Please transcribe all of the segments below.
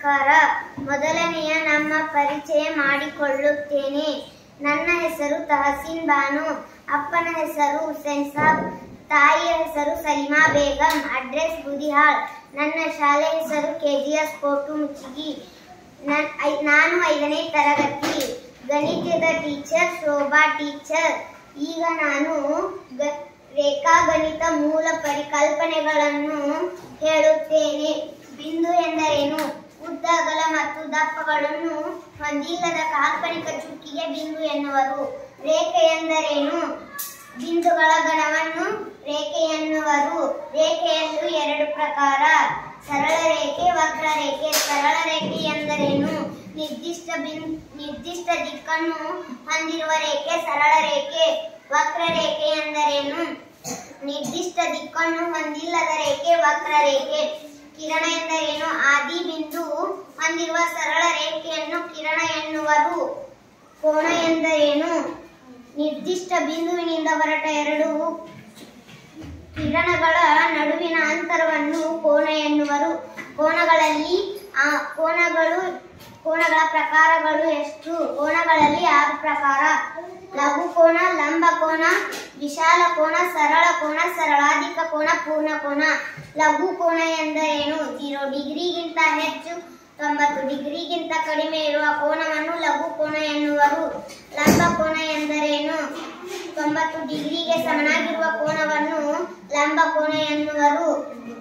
ನಮಸ್ಕಾರ. ಮೊದಲನೆಯ ನಮ್ಮ ಪರಿಚಯ ಮಾಡಿಕೊಳ್ಳುತ್ತೇನೆ. ನನ್ನ ಹೆಸರು ತಹಸೀನ್ ಬಾನು. ಅಪ್ಪನ ಹೆಸರು ಹುಸೇನ್ ಸಾಬ್. ತಾಯಿಯ ಹೆಸರು ಸಲಿಮಾ ಬೇಗಂ. ಅಡ್ರೆಸ್ ಬುದಿಹಾಳ್. ನನ್ನ ಶಾಲೆ ಹೆಸರು KGS ಕೋಟು ಮುಚ್ಚಿಗಿ. ನಾನು 5ನೇ ತರಗತಿ. ಗಣಿತದ ಟೀಚರ್ ಶೋಭಾ ಟೀಚರ್. ಈಗ ನಾನು ರೇಖಾಗಣಿತ ಮೂಲ ಪರಿಕಲ್ಪನೆಗಳನ್ನು ಹೇಳುತ್ತೇನೆ. ಬಿಂದು ಎಂದರೇನು? ಉದ್ದ, ಅಗಲ ಮತ್ತು ದಪ್ಪಗಳನ್ನು ಹೊಂದಿಲ್ಲದ ಕಾಲ್ಪನಿಕ ಚುಕ್ಕಿಗೆ ಬಿಂದು ಎನ್ನುವರು. ರೇಖೆ ಎಂದರೇನು? ಬಿಂದುಗಳ ಗಣವನ್ನು ರೇಖೆ ಎನ್ನುವರು. ರೇಖೆಯಲ್ಲೂ 2 ಪ್ರಕಾರ: ಸರಳ ರೇಖೆ, ವಕ್ರರೇಖೆ. ಸರಳ ರೇಖೆ ಎಂದರೇನು? ನಿರ್ದಿಷ್ಟ ದಿಕ್ಕನ್ನು ಹೊಂದಿರುವ ರೇಖೆ ಸರಳ ರೇಖೆ. ವಕ್ರರೇಖೆ ಎಂದರೇನು? ನಿರ್ದಿಷ್ಟ ದಿಕ್ಕನ್ನು ಹೊಂದಿಲ್ಲದ ರೇಖೆ ವಕ್ರರೇಖೆ. ಕಿರಣ ಎಂದರೇನು? ಆದಿ ಬಿಂದು ಹೊಂದಿರುವ ಸರಳ ರೇಖೆಯನ್ನು ಕಿರಣ ಎನ್ನುವರು. ಕೋನ ಎಂದರೇನು? ನಿರ್ದಿಷ್ಟ ಬಿಂದುವಿನಿಂದ ಹೊರಟ 2 ಕಿರಣಗಳ ನಡುವಿನ ಅಂತರವನ್ನು ಕೋನ ಎನ್ನುವರು. ಕೋನಗಳ ಪ್ರಕಾರಗಳು ಎಷ್ಟು? ಕೋನಗಳಲ್ಲಿ 6 ಪ್ರಕಾರ: ಲಘು ಕೋನ, ಲಂಬ ಕೋನ, ವಿಶಾಲ ಕೋನ, ಸರಳ ಕೋನ, ಸರಳಾಧಿಕ ಕೋನ, ಪೂರ್ಣ ಕೋನ. ಲಘು ಕೋನ ಎಂದರೇನು? 0 ಡಿಗ್ರಿಗಿಂತ ಹೆಚ್ಚು, 90 ಡಿಗ್ರಿಗಿಂತ ಕಡಿಮೆ ಇರುವ ಕೋನವನ್ನು ಲಘು ಕೋನ ಎನ್ನುವರು. ಲಂಬ ಕೋನ ಎಂದರೇನು? 90 ಡಿಗ್ರಿಗೆ ಸಮನಾಗಿರುವ ಕೋನವನ್ನು ಲಂಬ ಕೋನ ಎನ್ನುವರು.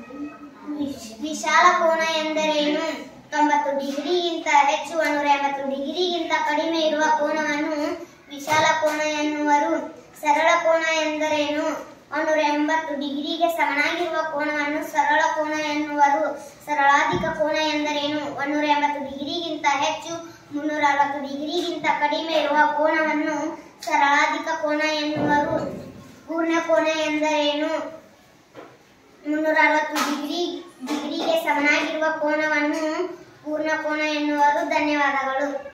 ವಿಶಾಲ ಕೋನ ಎಂದರೇನು? 90 ಡಿಗ್ರಿಗಿಂತ ಹೆಚ್ಚು, 180 ಡಿಗ್ರಿಗಿಂತ ಕಡಿಮೆ ಇರುವ ಕೋನವನ್ನು ವಿಶಾಲ ಕೋನ ಎನ್ನುವರು. ಸರಳ ಕೋನ ಎಂದರೇನು? 180 ಡಿಗ್ರಿಗೆ ಸಮನಾಗಿರುವ ಕೋನವನ್ನು ಸರಳ ಕೋನ ಎನ್ನುವರು. ಸರಳಾಧಿಕ ಕೋನ ಎಂದರೇನು? 180 ಡಿಗ್ರಿಗಿಂತ ಹೆಚ್ಚು, 360 ಡಿಗ್ರಿಗಿಂತ ಕಡಿಮೆ ಇರುವ ಕೋನವನ್ನು ಸರಳಾಧಿಕ ಕೋನ ಎನ್ನುವರು. ಪೂರ್ಣ ಕೋನ ಎಂದರೇನು? 360 ಡಿಗ್ರಿಗೆ ಸಮನಾಗಿರುವ ಕೋನವನ್ನು ಪೂರ್ಣ ಕೋನ ಎನ್ನುವರು. ಧನ್ಯವಾದಗಳು.